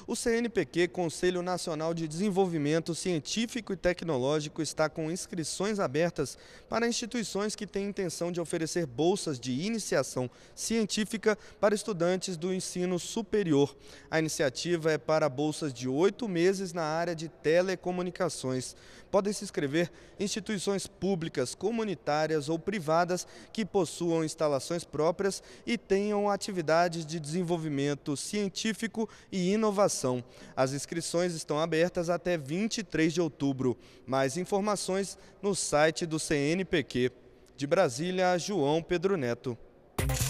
O CNPq, Conselho Nacional de Desenvolvimento Científico e Tecnológico, está com inscrições abertas para instituições que têm intenção de oferecer bolsas de iniciação científica para estudantes do ensino superior. A iniciativa é para bolsas de 8 meses na área de telecomunicações. Podem se inscrever instituições públicas, comunitárias ou privadas que possuam instalações próprias e tenham atividades de desenvolvimento científico e inovação. As inscrições estão abertas até 23 de outubro. Mais informações no site do CNPq. De Brasília, João Pedro Neto.